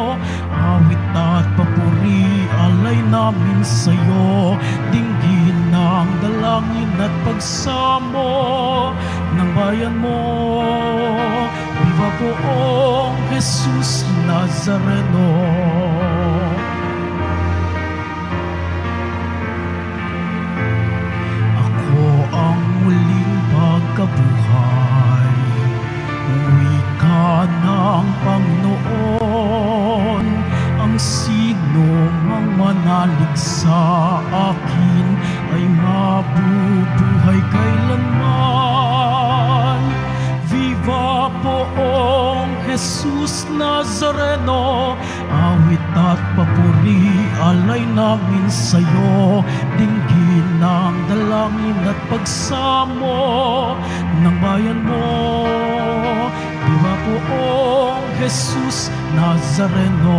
Awit at papuri, alay namin sa'yo. Dinggin ng dalangin at pagsamo ng bayan mo. Viva Poong Jesus Nazareno. Ako ang muling pagkabuhay, uwi ka ng Panginoon. Ang sino mang manalig sa akin ay mabubuhay kailanman. Viva Poong Jesus Nazareno. Awit at papuri, alay namin sa'yo. Dinggin ng dalangin at pagsamo ng bayan mo. Viva Poong Jesus Nazareno.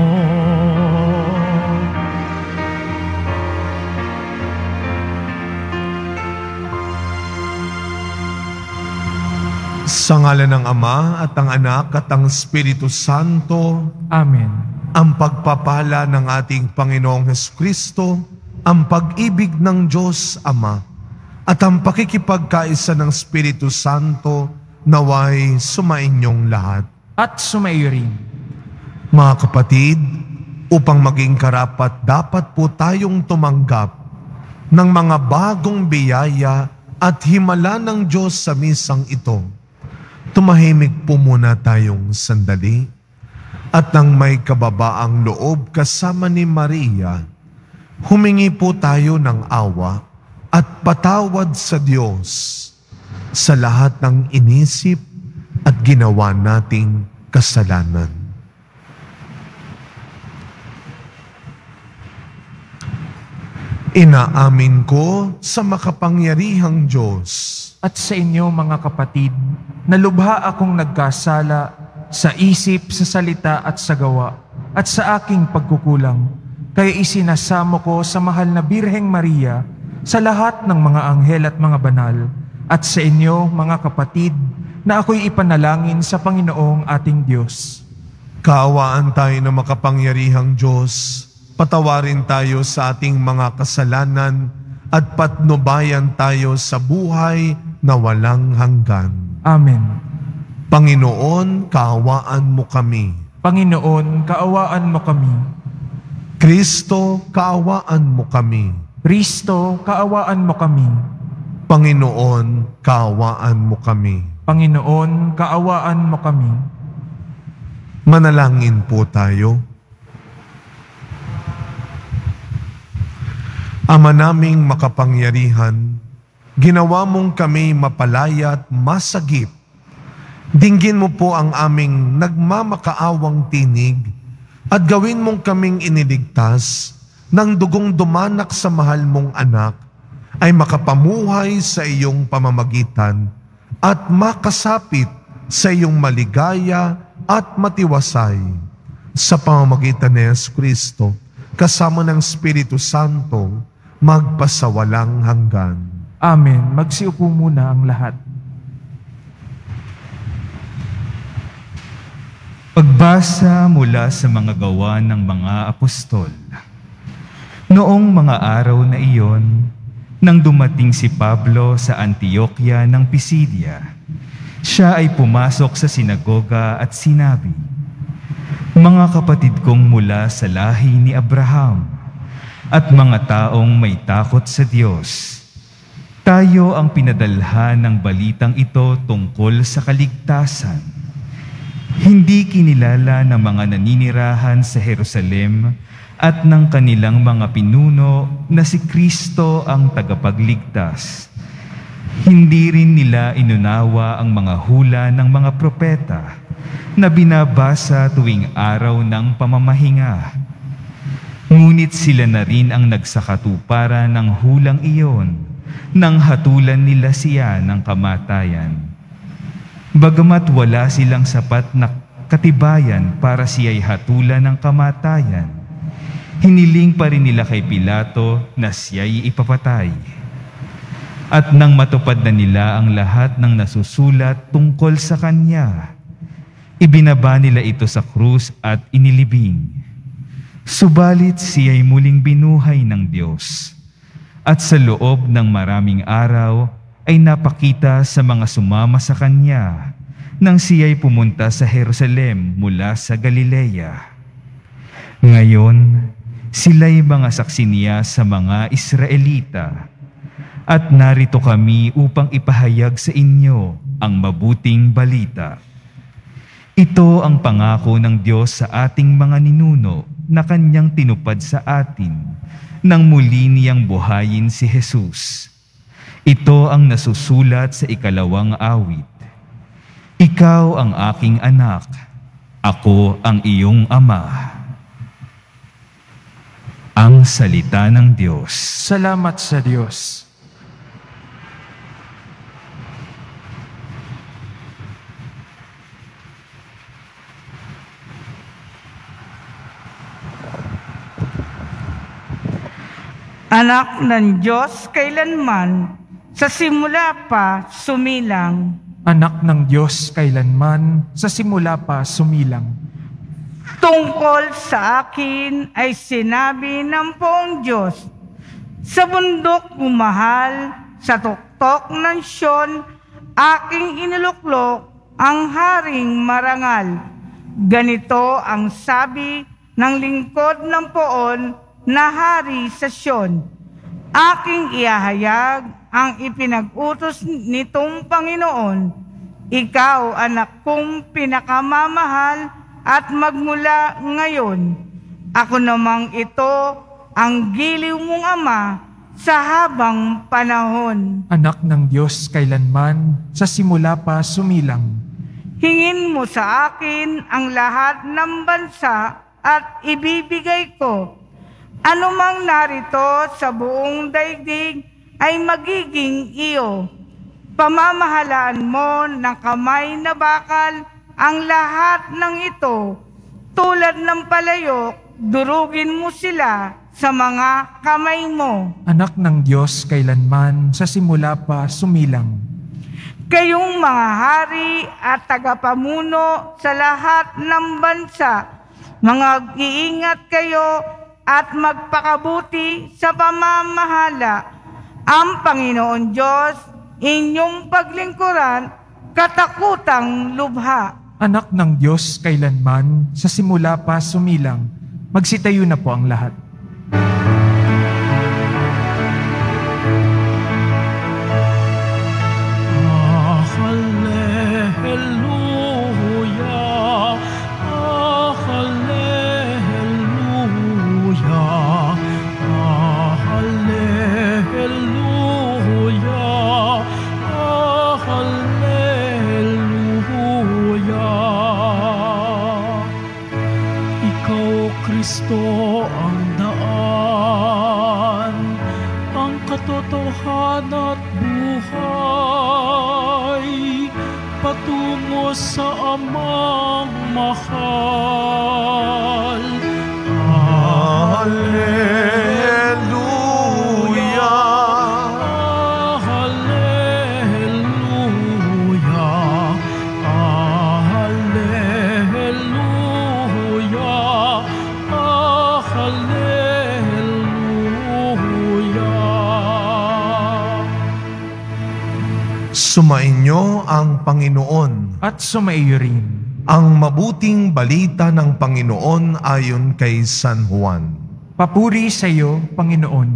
Sa ngalan ng Ama at ng Anak at ng Espiritu Santo. Amen. Ang pagpapala ng ating Panginoong Hesukristo, ang pag-ibig ng Diyos Ama, at ang pakikipagkaisa ng Espiritu Santo naway sumainyong lahat. At sumaiyo rin. Mga kapatid, upang maging karapat dapat po tayong tumanggap ng mga bagong biyaya at himala ng Diyos sa misang ito. Tumahimik po muna tayong sandali at nang may kababaang loob kasama ni Maria, humingi po tayo ng awa at patawad sa Diyos sa lahat ng inisip at ginawa nating kasalanan. Inaamin ko sa makapangyarihang Diyos At sa inyo mga kapatid, na lubha akong nagkasala sa isip, sa salita at sa gawa, at sa aking pagkukulang. Kaya isinasamo ko sa mahal na Birheng Maria, sa lahat ng mga anghel at mga banal, at sa inyo mga kapatid, na ako'y ipanalangin sa Panginoong ating Diyos. Kaawaan tayo ng makapangyarihang Diyos, patawarin tayo sa ating mga kasalanan, at patnubayan tayo sa buhay na walang hanggan. Amen. Panginoon, kaawaan mo kami. Panginoon, kaawaan mo kami. Kristo, kaawaan mo kami. Kristo, kaawaan mo kami. Panginoon, kaawaan mo kami. Panginoon, kaawaan mo kami. Manalangin po tayo. Ama naming makapangyarihan, ginawa mong kami mapalaya at masagip. Dinggin mo po ang aming nagmamakaawang tinig at gawin mong kaming iniligtas ng dugong dumanak sa mahal mong anak ay makapamuhay sa iyong pamamagitan at makasapit sa iyong maligaya at matiwasay. Sa pamamagitan ni Jesucristo, kasama ng Espiritu Santo, magpasawalang hanggan. Amen. Magsiupo muna ang lahat. Pagbasa mula sa mga gawa ng mga apostol. Noong mga araw na iyon, nang dumating si Pablo sa Antioquia ng Pisidia, siya ay pumasok sa sinagoga at sinabi, "Mga kapatid kong mula sa lahi ni Abraham, at mga taong may takot sa Diyos, tayo ang pinadalhan ng balitang ito tungkol sa kaligtasan. Hindi kinilala ng mga naninirahan sa Jerusalem at ng kanilang mga pinuno na si Kristo ang tagapagligtas. Hindi rin nila inunawa ang mga hula ng mga propeta na binabasa tuwing araw ng pamamahinga. Ngunit sila na rin ang nagsakatuparan ng hulang iyon nang hatulan nila siya ng kamatayan. Bagamat wala silang sapat na katibayan para siya'y hatulan ng kamatayan, hiniling pa rin nila kay Pilato na siya'y ipapatay. At nang matupad na nila ang lahat ng nasusulat tungkol sa kanya, Ibinaba nila ito sa krus at inilibing. Subalit siya'y muling binuhay ng Diyos. At sa loob ng maraming araw ay napakita sa mga sumama sa Kanya nang siya'y pumunta sa Jerusalem mula sa Galilea. Ngayon, sila'y mga saksi niya sa mga Israelita. At narito kami upang ipahayag sa inyo ang mabuting balita. Ito ang pangako ng Diyos sa ating mga ninuno na Kanyang tinupad sa atin nang muli niyang buhayin si Jesus. Ito ang nasusulat sa 2 awit. Ikaw ang aking anak, ako ang iyong ama. Ang salita ng Diyos. Salamat sa Diyos. Anak ng Diyos kailanman, sa simula pa sumilang. Anak ng Diyos kailanman, sa simula pa sumilang. Tungkol sa akin ay sinabi ng poong Diyos, sa bundok bumahal, sa tuktok ng Siyon, aking iniluklok ang haring marangal. Ganito ang sabi ng lingkod ng poon na hari sa Siyon. Aking ihahayag ang ipinag-utos nitong Panginoon. Ikaw, anak kong pinakamamahal, at magmula ngayon, ako namang ito ang giliw mong ama sa habang panahon. Anak ng Diyos kailanman, sa simula pa sumilang. Hingin mo sa akin ang lahat ng bansa at ibibigay ko. Anumang narito sa buong daigdig ay magiging iyo. Pamamahalaan mo ng kamay na bakal ang lahat ng ito. Tulad ng palayok, durugin mo sila sa mga kamay mo. Anak ng Diyos kailanman, sa simula pa sumilang. Kayong mga hari at tagapamuno sa lahat ng bansa, mag-iingat kayo at magpakabuti sa pamamahala. Ang Panginoon Diyos, inyong paglingkuran, katakutang lubha. Anak ng Diyos kailanman, sa simula pa sumilang. Magsitayo na po ang lahat. Kristo ang daan, ang katotohanan at buhay, patungo sa Amang mahal. Hallelujah! Hallelujah! Sumainyo ang Panginoon. At sumaiyo rin. Ang mabuting balita ng Panginoon ayon kay San Juan. Papuri sa iyo, Panginoon.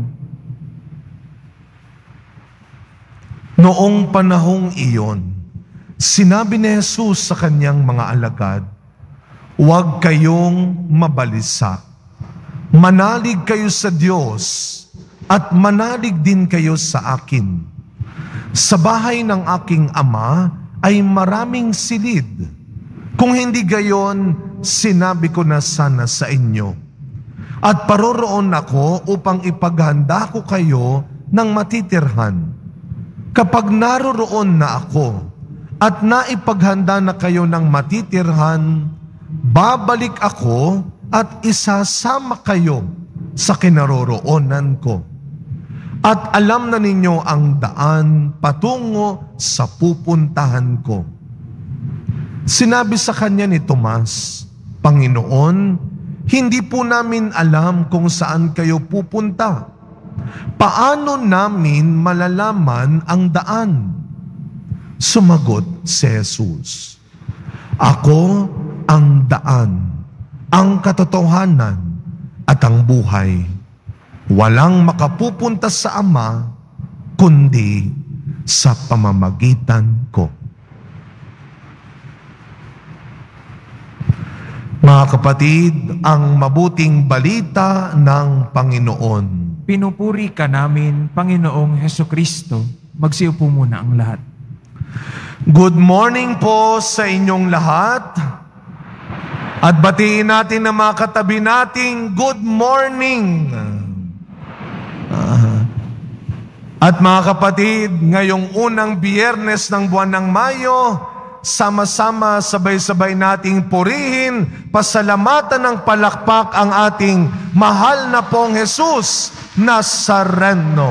Noong panahong iyon, sinabi ni Jesus sa kanyang mga alagad, "Huwag kayong mabalisa. Manalig kayo sa Diyos at manalig din kayo sa akin. Sa bahay ng aking ama ay maraming silid. Kung hindi gayon, sinabi ko na sana sa inyo. At paroroon ako upang ipaghanda ko kayo ng matitirhan. Kapag naroroon na ako at naipaghanda na kayo ng matitirhan, babalik ako at isasama kayo sa kinaroroonan ko. At alam na ninyo ang daan patungo sa pupuntahan ko. Sinabi sa kanya ni Tomas, Panginoon, hindi po namin alam kung saan kayo pupunta. Paano namin malalaman ang daan? Sumagot si Jesus, Ako ang daan, ang katotohanan at ang buhay. Walang makapupunta sa Ama kundi sa pamamagitan ko. Mga kapatid, ang mabuting balita ng Panginoon. Pinupuri ka namin, Panginoong Hesukristo. Magsiupo muna ang lahat. Good morning po sa inyong lahat. At batiin natin na mga katabi nating good morning. At mga kapatid, ngayong unang biyernes ng buwan ng Mayo, sama-sama, sabay-sabay nating purihin, pasalamatan ng palakpak ang ating mahal na pong Jesus Nazareno.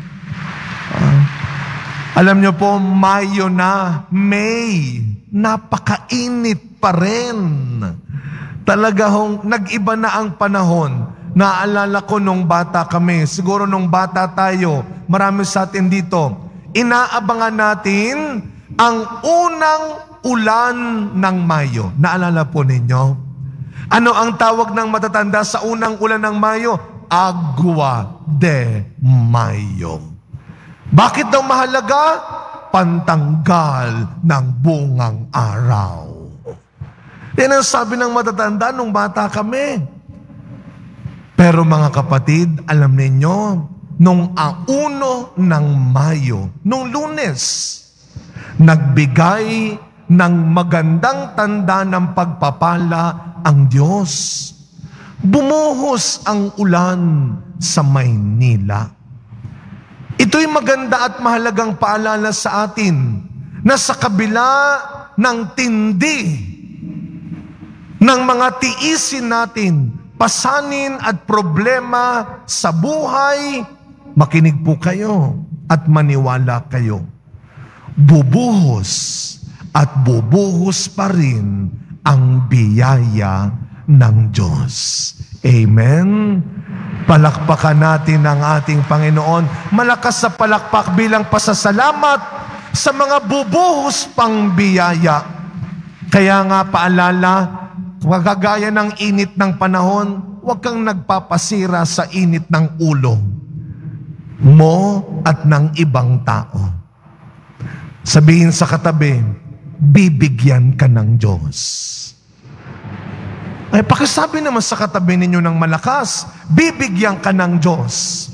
Alam niyo po, Mayo na, May, napakainit pa rin. Talaga hong nag-iba na ang panahon. Naalala ko nung bata kami, siguro nung bata tayo, marami sa atin dito, inaabangan natin ang unang ulan ng Mayo. Naalala po ninyo? Ano ang tawag ng matatanda sa unang ulan ng Mayo? Agua de Mayo. Bakit daw mahalaga? Pantanggal ng bungang araw. Yan ang sabi ng matatanda nung bata kami. Pero mga kapatid, alam ninyo, nung 1 ng Mayo, nung Lunes, nagbigay ng magandang tanda ng pagpapala ang Diyos. Bumuhos ang ulan sa Maynila. Ito'y maganda at mahalagang paalala sa atin na sa kabila ng tindi ng mga tiisin natin, pasanin at problema sa buhay, makinig po kayo at maniwala kayo. Bubuhos at bubuhos pa rin ang biyaya ng Diyos. Amen? Palakpakan natin ang ating Panginoon. Malakas sa palakpak bilang pasasalamat sa mga bubuhos pang biyaya. Kaya nga paalala, kagaya ng init ng panahon, huwag kang nagpapasira sa init ng ulo mo at ng ibang tao. Sabihin sa katabi, bibigyan ka ng Diyos. Ay, pakisabi naman sa katabi ninyo ng malakas, bibigyan ka ng Diyos.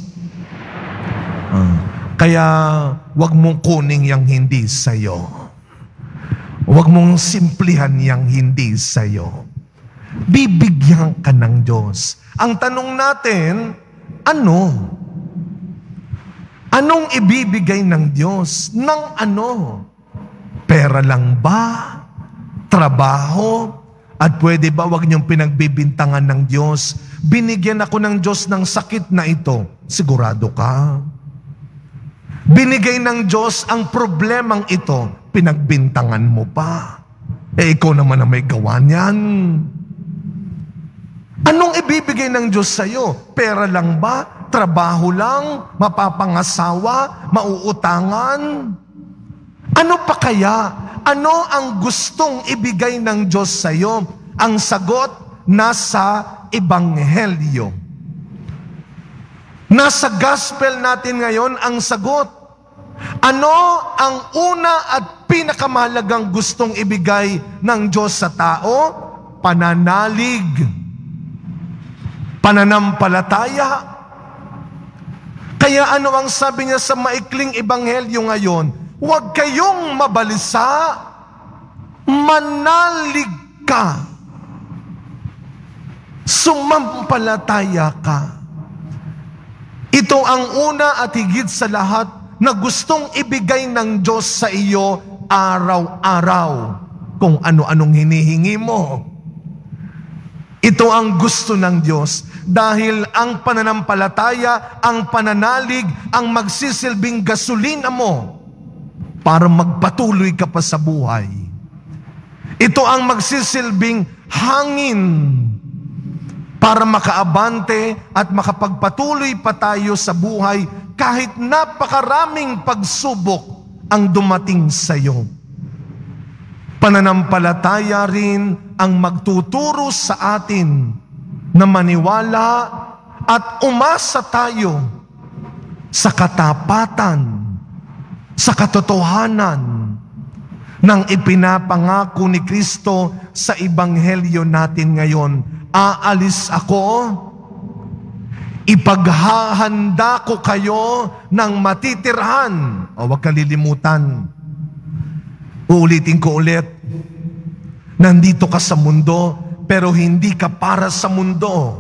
Kaya, huwag mong kuning yang hindi sa'yo. Huwag mong simplihan yang hindi sa'yo. Bibigyan ka ng Diyos. Ang tanong natin, ano? Anong ibibigay ng Diyos? Nang ano? Pera lang ba? Trabaho? At pwede ba wag niyong pinagbibintangan ng Diyos? Binigyan ako ng Diyos ng sakit na ito. Sigurado ka? Binigay ng Diyos ang problemang ito. Pinagbintangan mo pa. Ikaw naman ang may gawa niyan. Anong ibibigay ng Diyos sa'yo? Pera lang ba? Trabaho lang? Mapapangasawa? Mauutangan? Ano pa kaya? Ano ang gustong ibigay ng Diyos sa'yo? Ang sagot, nasa Ebanghelyo. Nasa gospel natin ngayon ang sagot. Ano ang una at pinakamahalagang gustong ibigay ng Diyos sa tao? Pananalig. Pananampalataya. Kaya ano ang sabi niya sa maikling Ebanghelyo ngayon? Huwag kayong mabalisa, manalig ka. Sumampalataya ka. Ito ang una at higit sa lahat na gustong ibigay ng Diyos sa iyo araw-araw. Kung ano-anong hinihingi mo. Ito ang gusto ng Diyos dahil ang pananampalataya, ang pananalig, ang magsisilbing gasolina mo para magpatuloy ka pa sa buhay. Ito ang magsisilbing hangin para makaabante at makapagpatuloy pa tayo sa buhay kahit napakaraming pagsubok ang dumating sa iyo. Pananampalataya rin ang magtuturo sa atin na maniwala at umasa tayo sa katapatan, sa katotohanan ng ipinapangako ni Kristo sa Ebanghelyo natin ngayon. Aalis ako, ipaghahanda ko kayo ng matitirhan. O huwag kalilimutan, uulitin ko ulit, nandito ka sa mundo, pero hindi ka para sa mundo.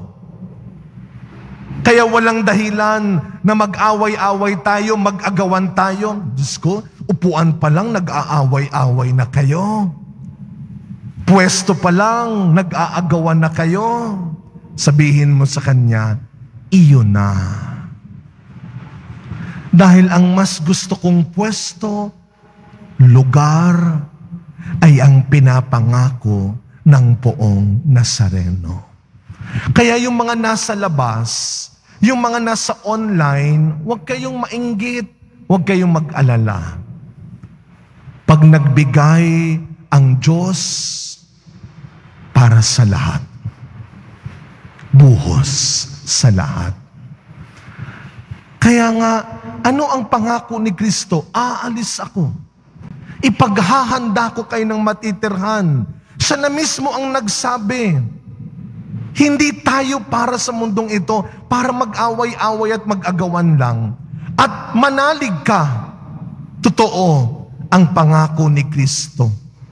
Kaya walang dahilan na mag-away-away tayo, mag-agawan tayo. Diyos ko, upuan pa lang, nag-aaway-away na kayo. Pwesto pa lang, nag-aagawan na kayo. Sabihin mo sa kanya, iyon na. Dahil ang mas gusto kong pwesto, lugar, ay ang pinapangako ng Poong Nazareno. Kaya yung mga nasa labas, yung mga nasa online, huwag kayong mainggit, huwag kayong mag-alala. Pag nagbigay ang Diyos para sa lahat, buhos sa lahat. Kaya nga, ano ang pangako ni Kristo? Aalis ako. Ipaghahanda ko kayo ng matitirhan. Siya na mismo ang nagsabi. Hindi tayo para sa mundong ito, para mag-away-away at mag-agawan lang. At manalig ka. Totoo ang pangako ni Kristo.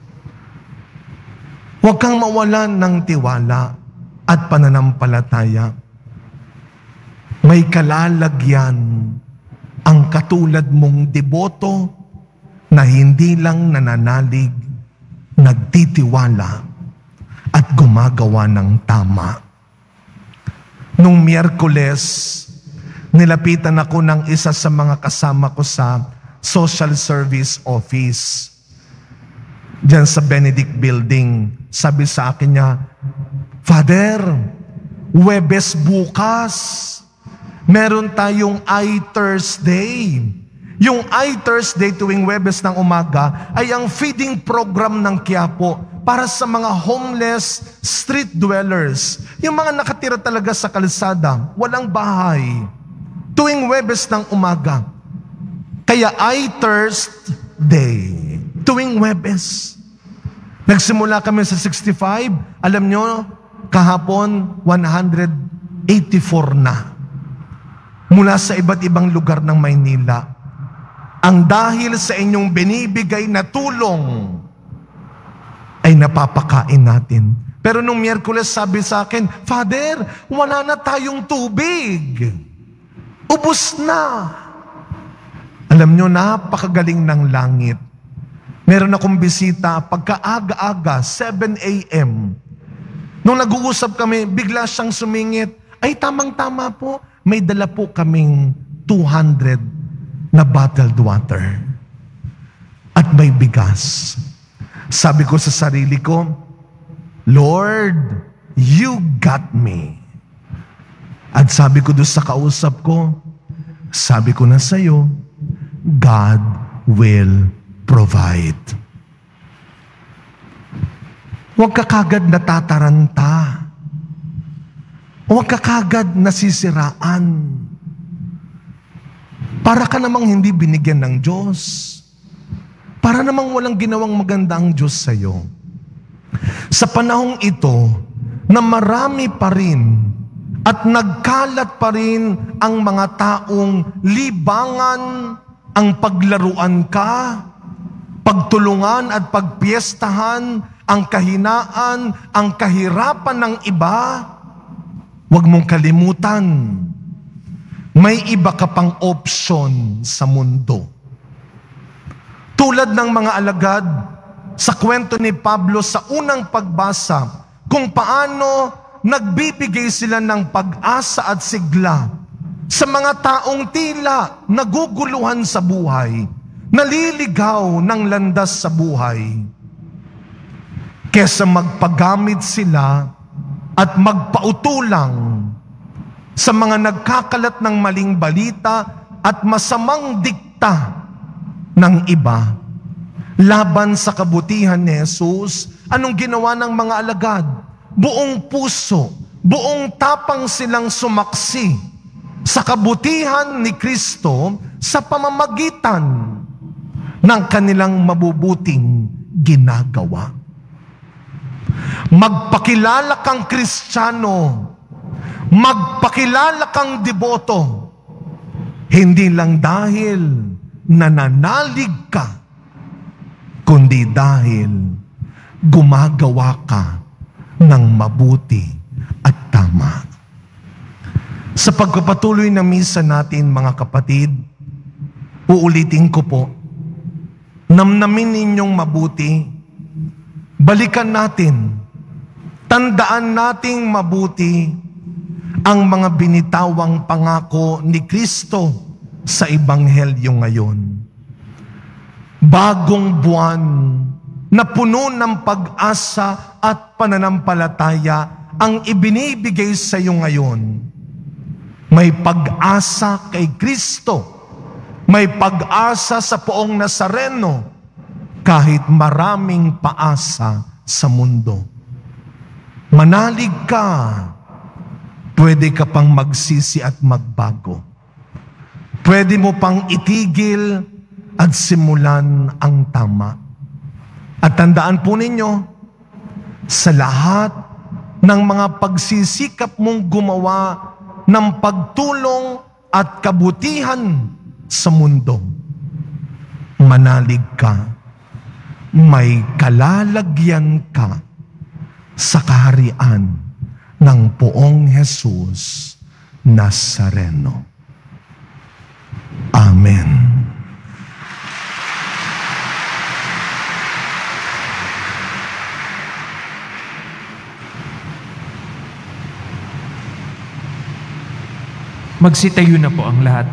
Huwag kang mawalan ng tiwala at pananampalataya. May kalalagyan ang katulad mong deboto na hindi lang nananalig, nagtitiwala, at gumagawa ng tama. Nung Miyerkules, nilapitan ako ng isa sa mga kasama ko sa social service office diyan sa Benedict Building. Sabi sa akin niya, Father, Huwebes bukas, meron tayong I-Thursday. Yung I-Thursday tuwing Huwebes ng umaga ay ang feeding program ng Quiapo para sa mga homeless street dwellers. Yung mga nakatira talaga sa kalsada, walang bahay. Tuwing Huwebes ng umaga. Kaya I-Thursday, tuwing Huwebes. Nagsimula kami sa 65, alam nyo, kahapon 184 na. Mula sa iba't ibang lugar ng Maynila. Ang dahil sa inyong binibigay na tulong, ay napapakain natin. Pero nung Miyerkules sabi sa akin, Father, wala na tayong tubig. Ubus na. Alam nyo, napakagaling ng langit. Meron akong bisita, pagkaaga-aga, 7 a.m. Nung nag-uusap kami, bigla siyang sumingit. Ay, tamang-tama po. May dala po kaming 200 na bottled water. At may bigas. Sabi ko sa sarili ko, Lord, you got me. At sabi ko doon sa kausap ko, sabi ko na sa'yo, God will provide. Huwag ka kagad natataranta. Huwag ka kagad nasisiraan. Para ka namang hindi binigyan ng Diyos. Para namang walang ginawang maganda ang Diyos sa'yo. Sa panahong ito, na marami pa rin at nagkalat pa rin ang mga taong libangan ang paglaruan ka, pagtulungan at pagpiestahan, ang kahinaan, ang kahirapan ng iba, huwag mong kalimutan, may iba ka pang option sa mundo. Tulad ng mga alagad sa kwento ni Pablo sa unang pagbasa, kung paano nagbibigay sila ng pag-asa at sigla sa mga taong tila naguguluhan sa buhay, naliligaw ng landas sa buhay. kesa magpagamit sila at magpautulang sa mga nagkakalat ng maling balita at masamang dikta ng iba laban sa kabutihan ni Jesus. Anong ginawa ng mga alagad? Buong puso, buong tapang silang sumaksi sa kabutihan ni Kristo sa pamamagitan ng kanilang mabubuting ginagawa. Magpakilala kang Kristiyano, magpakilala kang deboto, hindi lang dahil nananalig ka, kundi dahil gumagawa ka ng mabuti at tama. Sa pagpapatuloy ng misa natin, mga kapatid, uulitin ko po, namnamin ninyong mabuti, balikan natin, tandaan nating mabuti ang mga binitawang pangako ni Kristo sa Ebanghelyo ngayon. Bagong buwan na puno ng pag-asa at pananampalataya ang ibinibigay sa iyo ngayon. May pag-asa kay Kristo, may pag-asa sa Poong Nazareno, kahit maraming paasa sa mundo. Manalig ka, pwede ka pang magsisi at magbago. Pwede mo pang itigil at simulan ang tama. At tandaan po ninyo, sa lahat ng mga pagsisikap mong gumawa ng pagtulong at kabutihan sa mundo, manalig ka, may kalalagyan ka sa kaharian ng Poong Jesus Nazareno. Amen. Magsitayo na po ang lahat.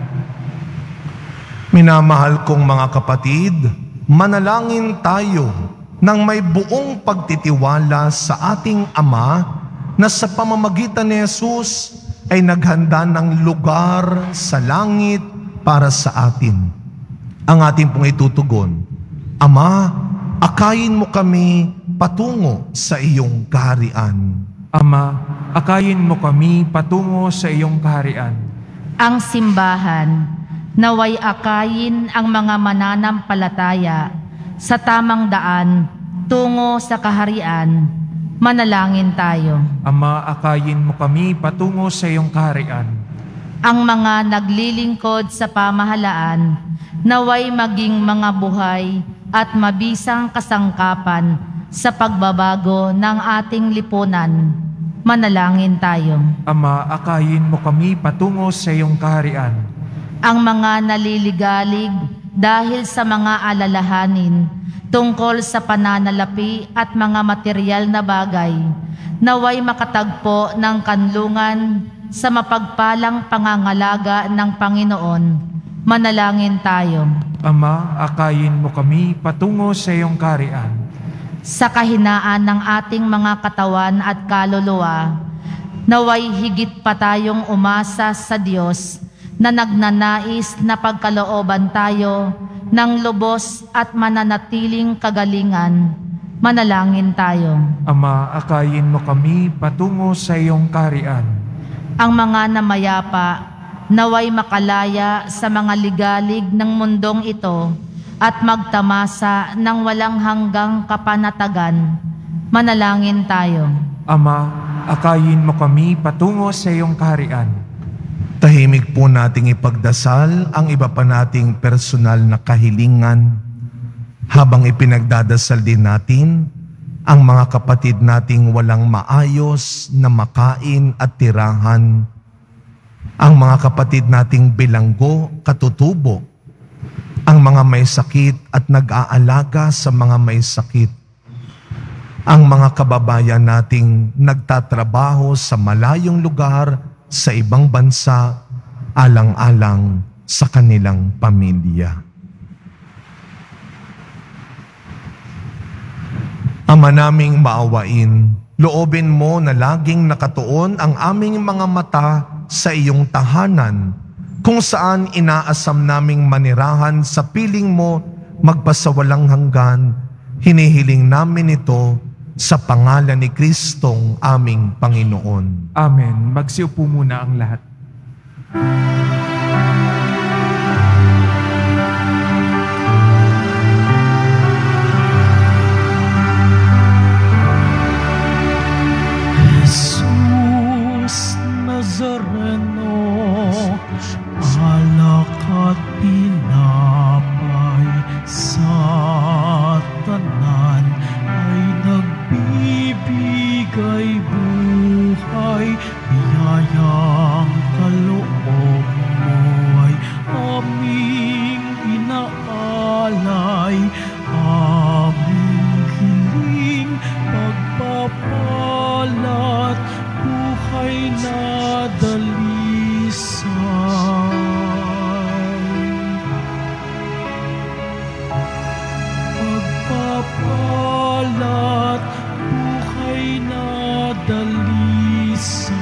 Minamahal kong mga kapatid, manalangin tayo nang may buong pagtitiwala sa ating Ama na sa pamamagitan ni Jesus ay naghanda ng lugar sa langit para sa atin. Ang ating pong itutugon, Ama, akayin mo kami patungo sa iyong kaharian. Ama, akayin mo kami patungo sa iyong kaharian. Ang simbahan, naway akayin ang mga mananampalataya sa tamang daan tungo sa kaharian. Manalangin tayo. Ama, akayin mo kami patungo sa iyong kaharian. Ang mga naglilingkod sa pamahalaan, naway maging mga buhay at mabisang kasangkapan sa pagbabago ng ating lipunan. Manalangin tayo. Ama, akayin mo kami patungo sa iyong kaharian. Ang mga naliligalig dahil sa mga alalahanin tungkol sa pananalapi at mga material na bagay, naway makatagpo ng kanlungan sa mapagpalang pangangalaga ng Panginoon. Manalangin tayo. Ama, akayin mo kami patungo sa iyong kaharian. Sa kahinaan ng ating mga katawan at kaluluwa, naway higit pa tayong umasa sa Diyos na nagnanais na pagkalooban tayo ng lubos at mananatiling kagalingan. Manalangin tayo. Ama, akayin mo kami patungo sa iyong kaharian. Ang mga namayapa, naway makalaya sa mga ligalig ng mundong ito at magtamasa ng walang hanggang kapanatagan. Manalangin tayo. Ama, akayin mo kami patungo sa iyong kaharian. Tahimik po nating ipagdasal ang iba pa nating personal na kahilingan habang ipinagdadasal din natin ang mga kapatid nating walang maayos na makain at tirahan, ang mga kapatid nating bilanggo, katutubo, ang mga may sakit at nag-aalaga sa mga may sakit, ang mga kababayan nating nagtatrabaho sa malayong lugar sa ibang bansa, alang-alang sa kanilang pamilya. Ama naming maawain, loobin mo na laging nakatuon ang aming mga mata sa iyong tahanan, kung saan inaasam naming manirahan sa piling mo magpasawalang hanggan. Hinihiling namin ito sa pangalan ni Kristong aming Panginoon. Amen. Magsiupo muna ang lahat. Jesus Nazareno, alak at pinapay sa tanan ay nagbibigay buhay, biyayang kaloob mo ay aming inaalay, aming hiling pagpapalat, buhay na dalisay. Pagpapalat, buhay na dalisay.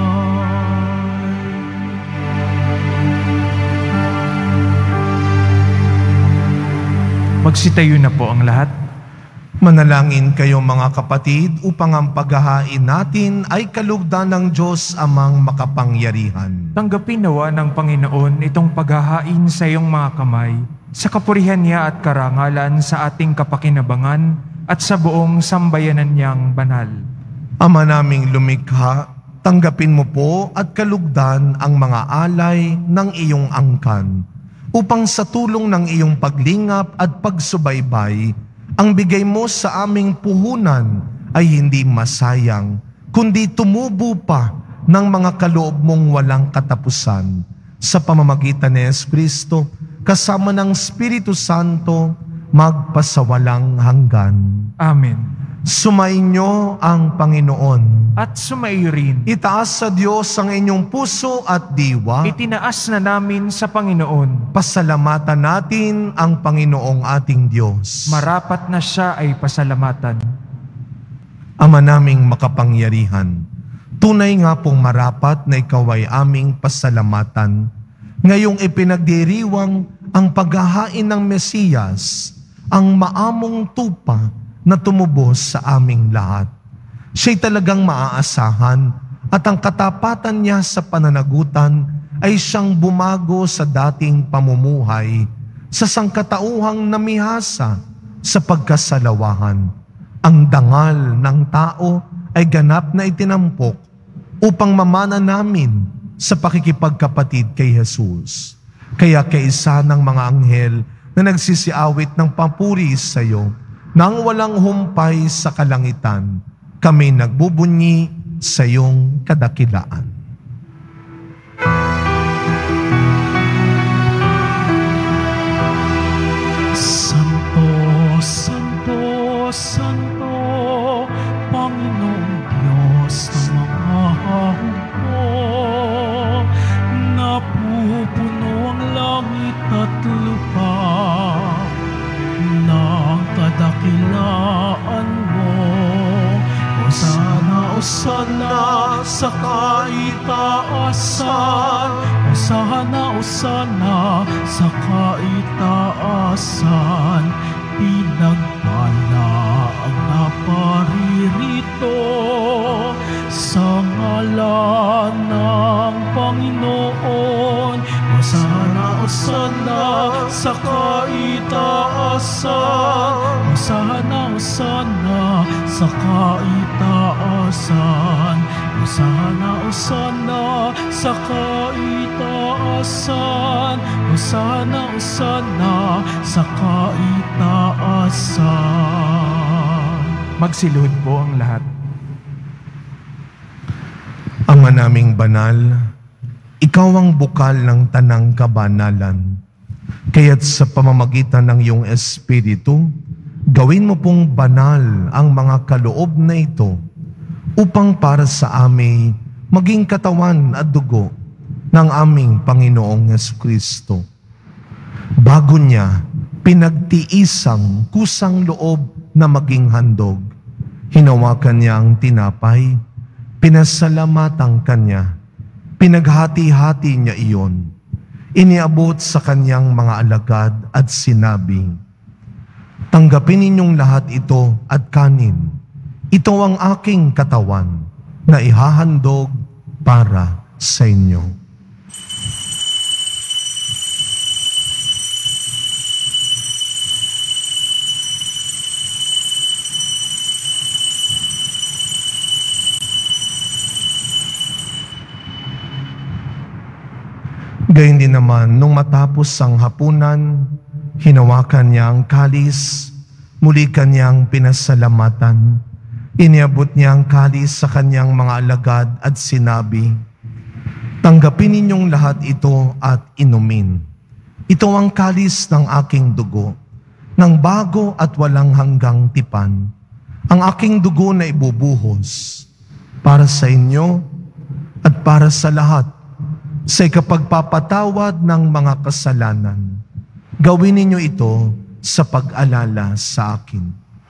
Magsitayo na po ang lahat. Manalangin kayo mga kapatid upang ang paghahain natin ay kalugdan ng Diyos amang makapangyarihan. Tanggapin nawa ng Panginoon itong paghahain sa iyong mga kamay, sa kapurihan niya at karangalan sa ating kapakinabangan at sa buong sambayanan niyang banal. Ama naming lumikha, tanggapin mo po at kalugdan ang mga alay ng iyong angkan, upang sa tulong ng iyong paglingap at pagsubaybay, ang bigay mo sa aming puhunan ay hindi masayang, kundi tumubo pa ng mga kaloob mong walang katapusan. Sa pamamagitan ni Jesucristo, kasama ng Espiritu Santo, magpasawalang hanggan. Amen. Sumainyo ang Panginoon. At sumaiyo rin. Itaas sa Diyos ang inyong puso at diwa. Itinaas na namin sa Panginoon. Pasalamatan natin ang Panginoong ating Diyos. Marapat na siya ay pasalamatan. Ama naming makapangyarihan, tunay nga pong marapat na ikaw ay aming pasalamatan. Ngayong ipinagdiriwang ang paghahain ng Mesiyas, ang maamong tupa na tumubos sa aming lahat. Siya'y talagang maaasahan at ang katapatan niya sa pananagutan ay siyang bumago sa dating pamumuhay sa sangkatauhang namihasa sa pagkasalawahan. Ang dangal ng tao ay ganap na itinampok upang mamana namin sa pakikipagkapatid kay Jesus. Kaya kaisa ng mga anghel na nagsisiawit ng papuri sa iyo, nang walang humpay sa kalangitan, kami nagbubunyi sa iyong kadakilaan. Santo, Santo, Santo, Panginoong Diyos ng mga hukbo, napupuno ang langit at lupa ng kadakilaan mo. Hosana, Hosana sa kaitaasan. Hosana, Hosana sa kaitaasan. Pinagpala ang naparirito sa ngalan ng Panginoon. Hosana, Hosana sa kaitaasan. Hosana, Hosana sa kaitaasan. Hosana, Hosana sa kaitaasan. Hosana, Hosana sa kaitaasan. Magsiluhod po ang lahat. Ama naming banal, ikaw ang bukal ng tanang kabanalan. Kaya't sa pamamagitan ng iyong Espiritu, gawin mo pong banal ang mga kaloob na ito upang para sa amin maging katawan at dugo ng aming Panginoong Jesucristo. Bago niya pinagtiisang kusang loob na maging handog, Hinawakan niya ang tinapay, pinasalamatan kanya, pinaghati-hati niya iyon, iniabot sa kanyang mga alagad at sinabi, "Tanggapin ninyong lahat ito at kanin. Ito ang aking katawan na ihahandog para sa inyo." Gayun din naman, nung matapos ang hapunan, hinawakan niya ang kalis, muli kanyang pinasalamatan. Iniabot niya ang kalis sa kanyang mga alagad at sinabi, "Tanggapin ninyong lahat ito at inumin. Ito ang kalis ng aking dugo, ng bago at walang hanggang tipan. Ang aking dugo na ibubuhos para sa inyo at para sa lahat sa ikapagpapatawad ng mga kasalanan. Gawin ninyo ito sa pag-alala sa akin."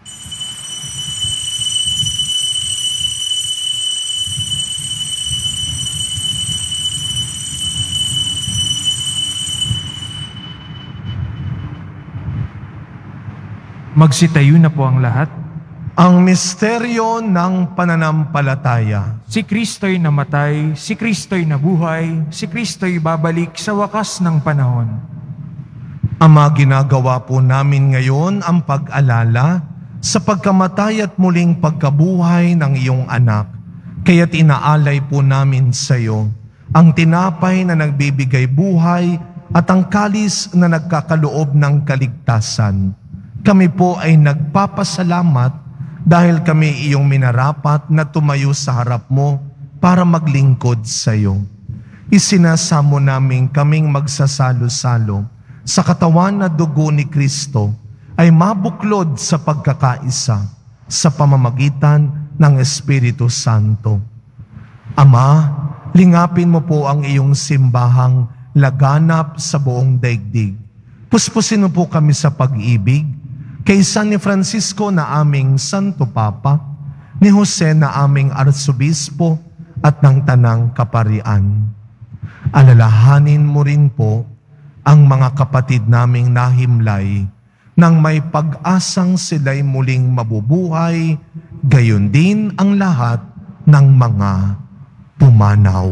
Magsitayo na po ang lahat. Ang misteryo ng pananampalataya. Si Kristo'y namatay, si Kristo'y nabuhay, si Kristo'y babalik sa wakas ng panahon. Ama, ginagawa po namin ngayon ang pag-alala sa pagkamatay at muling pagkabuhay ng iyong anak. Kaya't inaalay po namin sa iyo ang tinapay na nagbibigay buhay at ang kalis na nagkakaloob ng kaligtasan. Kami po ay nagpapasalamat dahil kami iyong minarapat na tumayo sa harap mo para maglingkod sa iyo. Isinasamo namin kaming magsasalo-salo sa katawan na dugo ni Kristo ay mabuklod sa pagkakaisa sa pamamagitan ng Espiritu Santo. Ama, lingapin mo po ang iyong simbahang laganap sa buong daigdig. Puspusin mo po kami sa pag-ibig kay San ni Francisco na aming Santo Papa, ni Jose na aming Arsobispo at ng Tanang Kaparian. Alalahanin mo rin po ang mga kapatid naming nahimlay nang may pag-asang sila'y muling mabubuhay, gayon din ang lahat ng mga pumanaw.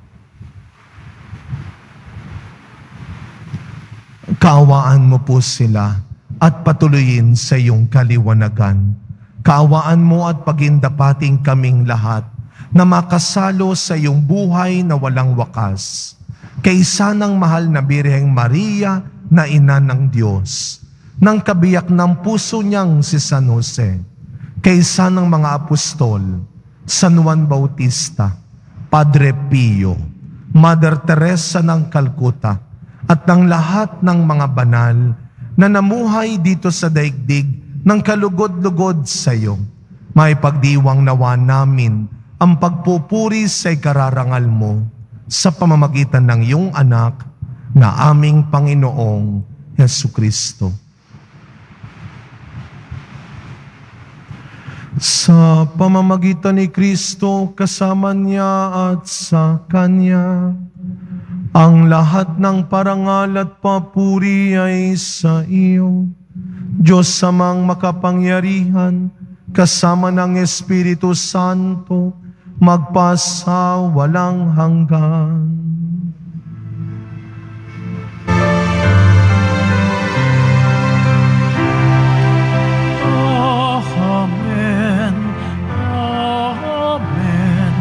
Kaawaan mo po sila at patuloyin sa iyong kaliwanagan. Kaawaan mo at pagindapating kaming lahat na makasalo sa iyong buhay na walang wakas. Kaysa ng mahal na Birheng Maria na ina ng Diyos, ng kabiyak ng puso niyang si San Jose, kaysa ng mga apostol, San Juan Bautista, Padre Pio, Mother Teresa ng Calcutta, at ng lahat ng mga banal na namuhay dito sa daigdig ng kalugod-lugod sa iyo. May pagdiwang nawa namin ang pagpupuri sa ikararangal mo sa pamamagitan ng iyong anak na aming Panginoong Jesucristo. Sa pamamagitan ni Kristo, kasama niya at sa Kanya, ang lahat ng parangal at papuri ay sa iyo, Diyos Amang makapangyarihan, kasama ng Espiritu Santo, magpasa walang hanggan. Amen. Amen.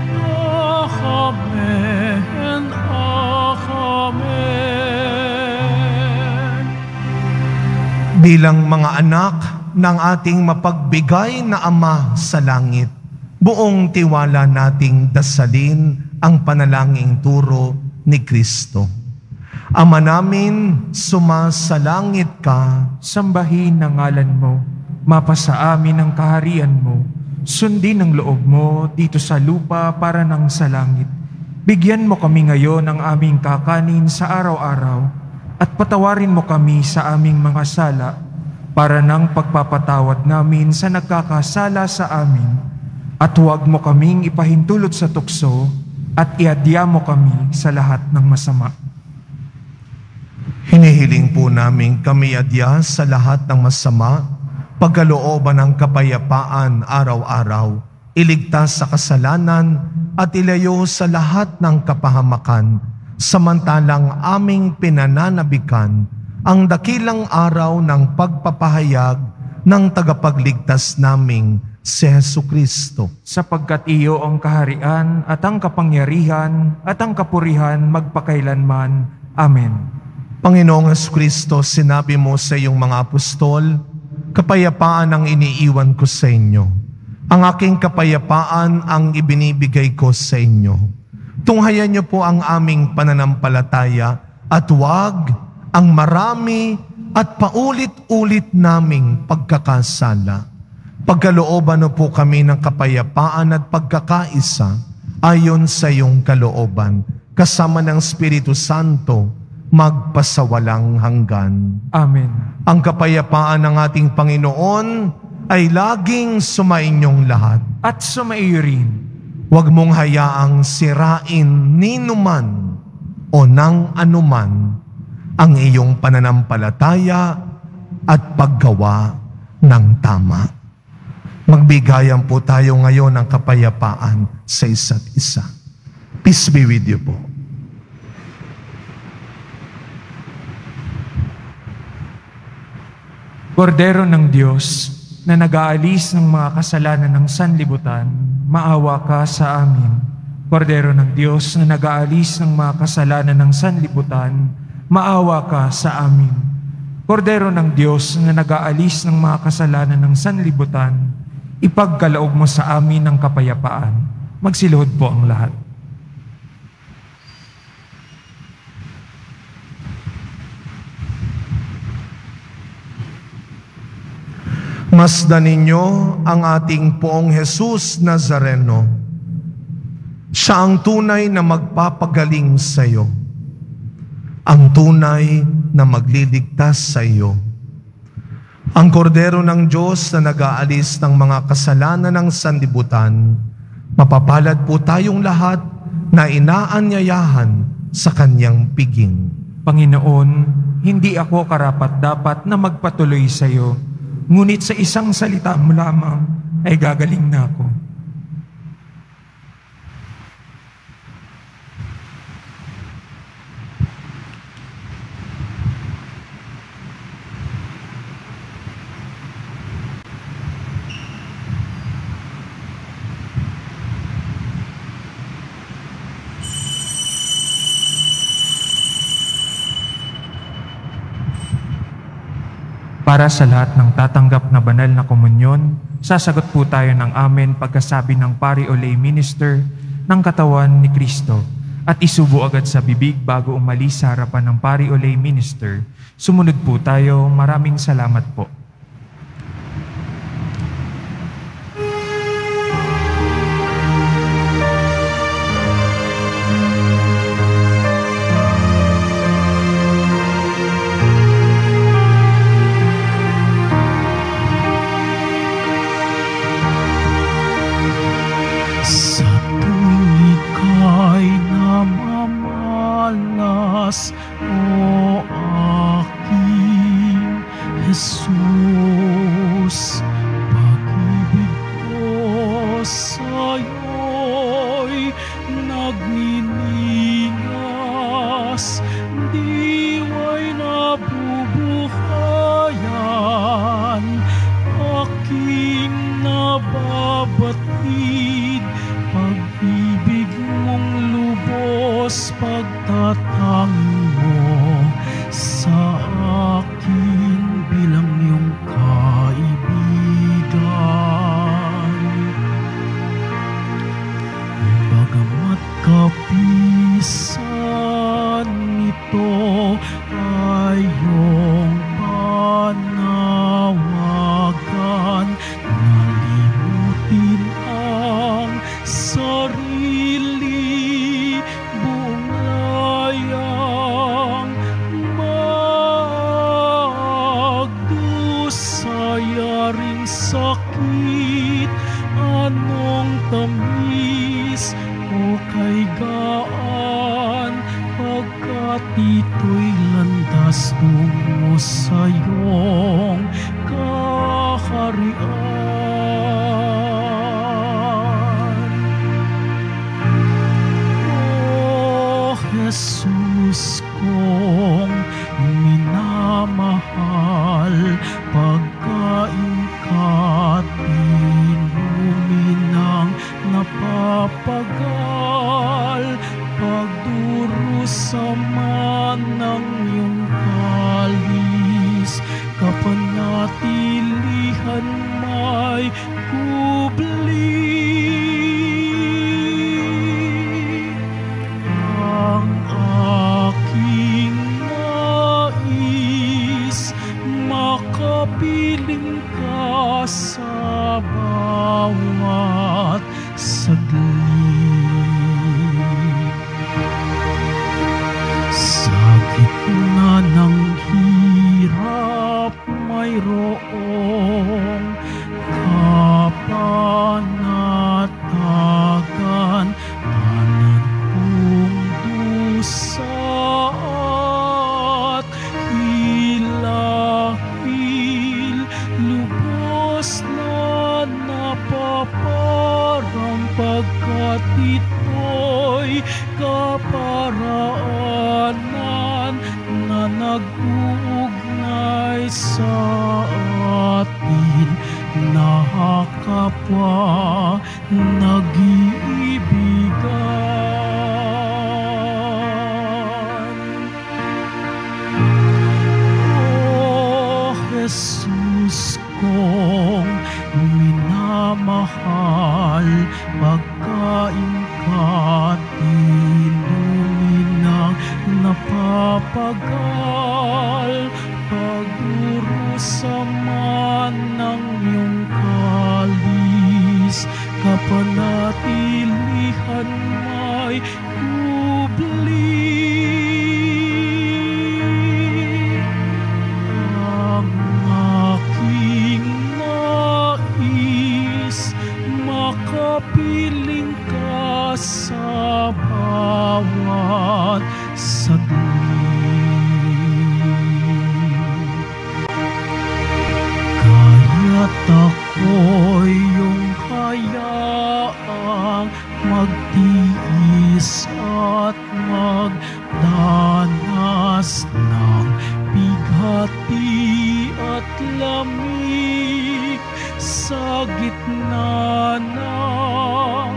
Amen. Amen. Bilang mga anak ng ating mapagbigay na Ama sa langit, buong tiwala nating dasalin ang panalangin turo ni Kristo. Ama namin, sumasalangit ka. Sambahin ang ngalan mo, mapasa amin ang kaharian mo, sundin ang loob mo dito sa lupa para nang sa langit. Bigyan mo kami ngayon ng aming kakanin sa araw-araw at patawarin mo kami sa aming mga sala para ng pagpapatawad namin sa nagkakasala sa amin, at huwag mo kaming ipahintulot sa tukso, at iadya mo kami sa lahat ng masama. Hinihiling po namin kami adya sa lahat ng masama, pagkalooban ng kapayapaan araw-araw, iligtas sa kasalanan at ilayo sa lahat ng kapahamakan, samantalang aming pinananabikan ang dakilang araw ng pagpapahayag ng tagapagligtas naming si Jesucristo. Sapagkat iyo ang kaharian at ang kapangyarihan at ang kapurihan magpakailanman. Amen. Panginoong Jesucristo, sinabi mo sa iyong mga apostol, kapayapaan ang iniiwan ko sa inyo. Ang aking kapayapaan ang ibinibigay ko sa inyo. Tunghayan niyo po ang aming pananampalataya at huwag ang marami at paulit-ulit naming pagkakasala. Pagkalooban mo po kami ng kapayapaan at pagkakaisa ayon sa iyong kalooban, kasama ng Espiritu Santo, magpasawalang hanggan. Amen. Ang kapayapaan ng ating Panginoon ay laging sumainyong lahat. At sumaiyo rin. Huwag mong hayaang sirain ninuman o ng anuman ang iyong pananampalataya at paggawa ng tama. Magbigayan po tayo ngayon ng kapayapaan sa isa't isa. Peace be with you po. Kordero ng Diyos na nag-aalis ng mga kasalanan ng sanlibutan, maawa ka sa amin. Kordero ng Diyos na nag-aalis ng mga kasalanan ng sanlibutan, maawa ka sa amin. Kordero ng Diyos na nag-aalis ng mga kasalanan ng sanlibutan, ipagkaloob mo sa amin ang kapayapaan. Magsiluhod po ang lahat. Masdan ninyo ang ating Poong Jesus Nazareno. Siya ang tunay na magpapagaling sa iyo. Ang tunay na magliligtas sa iyo. Ang kordero ng Diyos na nag-aalis ng mga kasalanan ng sanlibutan, mapapalad po tayong lahat na inaanyayahan sa kanyang piging. Panginoon, hindi ako karapat-dapat na magpatuloy sa iyo, ngunit sa isang salita mo lamang ay gagaling na ako. Para sa lahat ng tatanggap na banal na komunyon, sasagot po tayo ng amen pagkasabi ng pari o lay minister ng katawan ni Kristo at isubo agad sa bibig bago umalis sa harapan ng pari o lay minister. Sumunod po tayo. Maraming salamat po. O aking Jesus, pag-ibig ko sa'yo'y nagniningas, diwa'y nabubuhayan, aking nababatid, pag-ibig mong lubos, pagtatangi mo sa akin bilang iyong kaibigan. Bagamat kapisan nito ay iyong panawagan, nalimutin ang sarili, buong layang oras tungo sa iyong kaharian. O Jesus kong minamahal, pagkain ka't inumin ang napapagal, pagdurusaman ng iyong kalis, kapanatilihan may kubli. Ang aking nais, makapiling ka sa bawat saglit. Sa gitna ng hirap, mayroong kapanatagan, tanan kong dusa at hilahil, lubos na napaparang, pagkat ito'y kaparaanan na nag-uugnay sa atin, na kapwa nag-iibigan. O Jesus kong minamahal, pagkain ka't inumin ang napapagal, pagdurusaman ng iyong kalis, kapanatilihan may kubli. Ang aking nais, makapiling ka sa bawat saglit. Kaya't ako'y iyong hayaang magtiis at magdanas ng bighati at lamig, sa gitna ng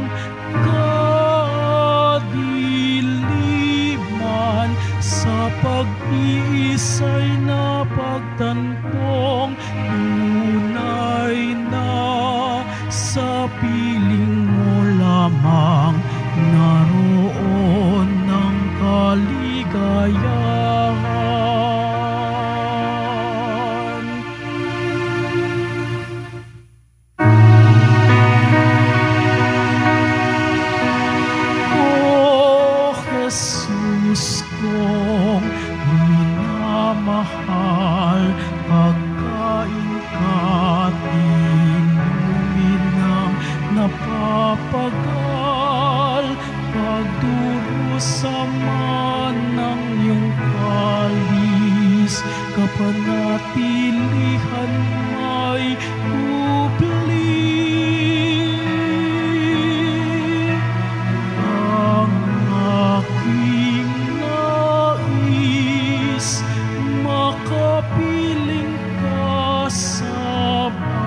kadiliman, sa pag-iisay na pagtantong tunay na sa piling mo lamang naroon ng kaligayahan. O Jesus kong minamahal, pagkain ka't inumin ang napapagal, pagdurusaman ng iyong kalis, kapanatilihan may kubli. Ang aking nais, makapiling ka sa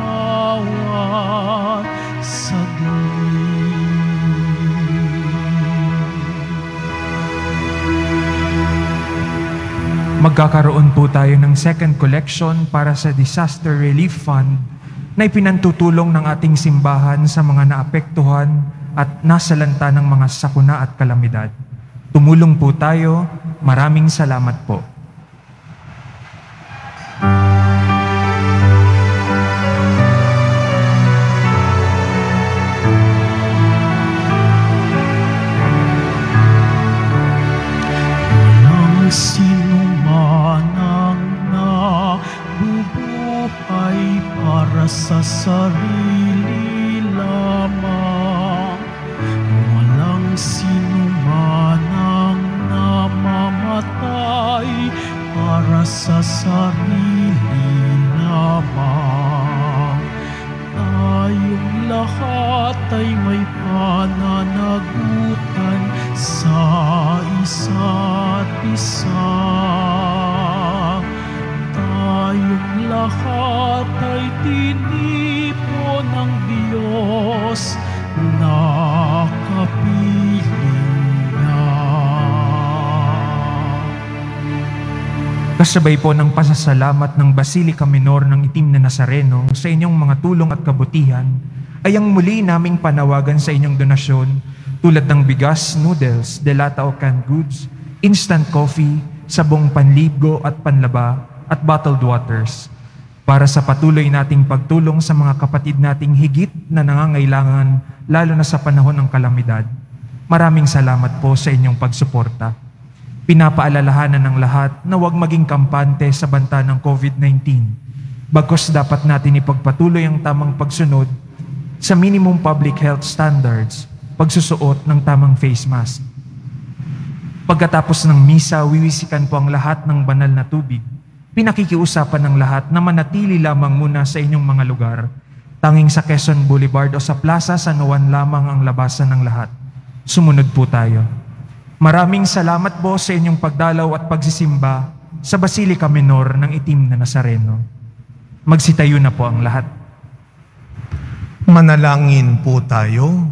bawat saglit. Magkakaroon po tayo ng second collection para sa Disaster Relief Fund na ipinantutulong ng ating simbahan sa mga naapektuhan at nasalanta ng mga sakuna at kalamidad. Tumulong po tayo. Maraming salamat po. Walang sino man ang nabubuhay para sa sarili lamang. Walang sino man ang namamatay para Kasabay po ng pasasalamat ng Basilica Minor ng Itim na Nazareno sa inyong mga tulong at kabutihan, ay ang muli naming panawagan sa inyong donasyon tulad ng bigas, noodles, delata o canned goods, instant coffee, sabong panligo at panlaba, at bottled waters para sa patuloy nating pagtulong sa mga kapatid nating higit na nangangailangan lalo na sa panahon ng kalamidad. Maraming salamat po sa inyong pagsuporta. Pinapaalalahanan ng lahat na huwag maging kampante sa banta ng COVID-19. Bagkus dapat natin ipagpatuloy ang tamang pagsunod sa minimum public health standards, pagsusuot ng tamang face mask. Pagkatapos ng misa, wiwisikan po ang lahat ng banal na tubig. Pinakikiusapan ng lahat na manatili lamang muna sa inyong mga lugar. Tanging sa Quezon Boulevard o sa Plaza San Juan lamang ang labasan ng lahat. Sumunod po tayo. Maraming salamat po sa inyong pagdalaw at pagsisimba sa Basilica Minor ng Itim na Nazareno. Magsitayo na po ang lahat. Manalangin po tayo.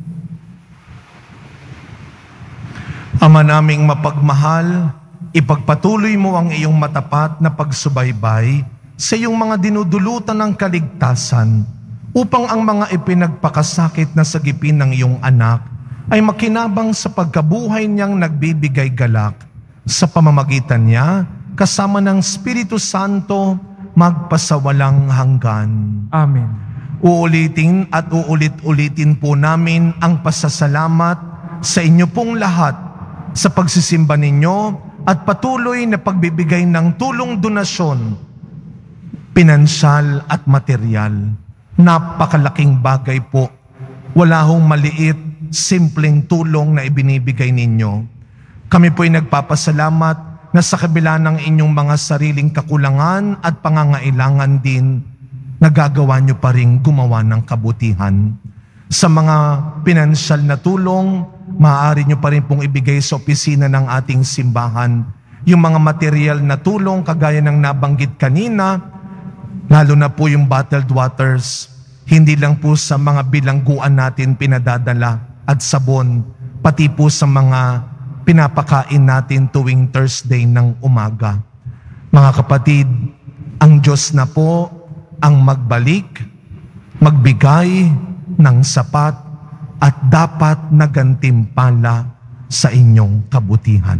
Ama naming mapagmahal, ipagpatuloy mo ang iyong matapat na pagsubaybay sa iyong mga dinudulutan ng kaligtasan upang ang mga ipinagpakasakit na sagipin ng iyong anak ay makinabang sa pagkabuhay niyang nagbibigay galak. Sa pamamagitan niya, kasama ng Espiritu Santo, magpasawalang hanggan. Amen. Uulitin at uulit-ulitin po namin ang pasasalamat sa inyo pong lahat sa pagsisimba ninyo at patuloy na pagbibigay ng tulong donasyon, pinansyal at material. Napakalaking bagay po. Wala hong maliit, simpleng tulong na ibinibigay ninyo. Kami po'y nagpapasalamat na sa kabila ng inyong mga sariling kakulangan at pangangailangan din, nagagawa nyo pa rin gumawa ng kabutihan. Sa mga pinansyal na tulong, maaari nyo pa rin pong ibigay sa opisina ng ating simbahan. Yung mga material na tulong, kagaya ng nabanggit kanina, lalo na po yung bottled waters, hindi lang po sa mga bilangguan natin pinadadala at sabon, pati po sa mga pinapakain natin tuwing Thursday ng umaga. Mga kapatid, ang Diyos na po ang magbalik, magbigay ng sapat at dapat na gantimpala sa inyong kabutihan.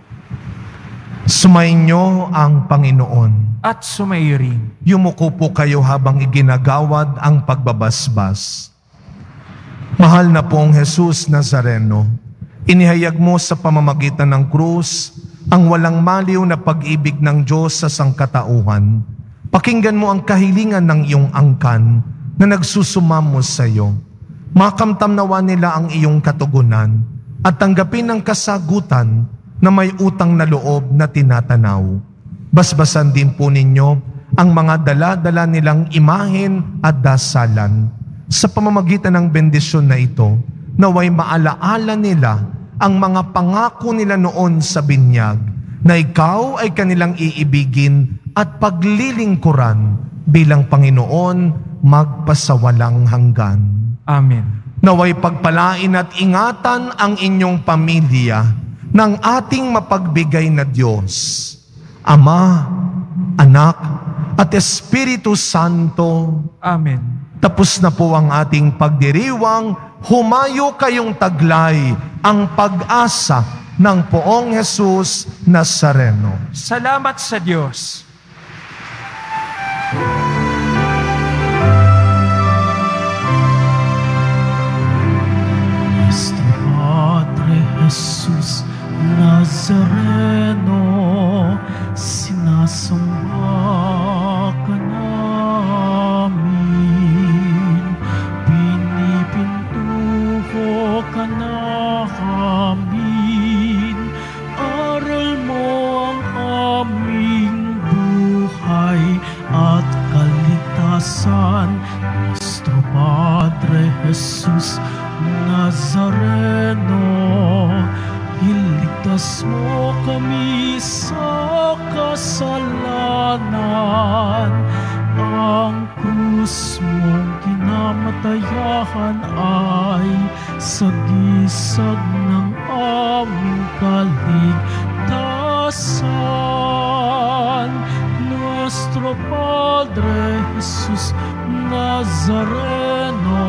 Sumainyo ang Panginoon. At sumayo rin. Yumuko po kayo habang iginagawad ang pagbabasbas. Mahal na pong Jesus Nazareno, inihayag mo sa pamamagitan ng krus ang walang maliw na pag-ibig ng Diyos sa sangkatauhan. Pakinggan mo ang kahilingan ng iyong angkan na nagsusumamo sa iyo. Makamtam nawa nila ang iyong katugunan at tanggapin ang kasagutan na may utang na loob na tinatanaw. Basbasan din po ninyo ang mga dala-dala nilang imahen at dasalan. Sa pamamagitan ng bendisyon na ito, naway maalaala nila ang mga pangako nila noon sa binyag na ikaw ay kanilang iibigin at paglilingkuran bilang Panginoon magpasawalang hanggan. Amen. Naway pagpalain at ingatan ang inyong pamilya ng ating mapagbigay na Diyos, Ama, Anak, at Espiritu Santo. Amen. Tapos na po ang ating pagdiriwang, humayo kayong taglay ang pag-asa ng Poong Jesus Nazareno. Salamat sa Diyos. Nuestro Padre Jesus Nazareno, sinasamba ka namin, pinipintuho ka namin, aral mo ang aming buhay at kaligtasan. Nuestro Padre Jesus Nazareno, iligtas mo kami sa kasalanan. Ang krus mong kinamatayan ay sagisag ng aming kaligtasan. Jesus Nazareno,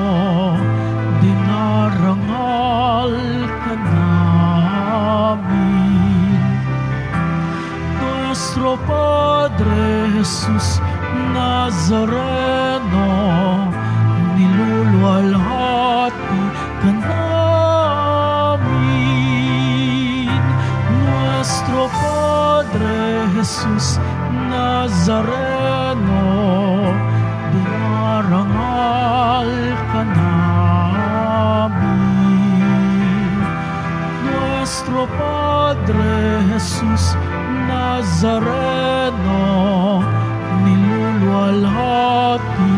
dinarangal ka namin. Nuestro Padre Jesus Nazareno, niluluwalhati ka namin. Nuestro Padre Jesus Nazareno, dinarangal ka namin. Nuestro Padre Jesus Nazareno, niluluwalhati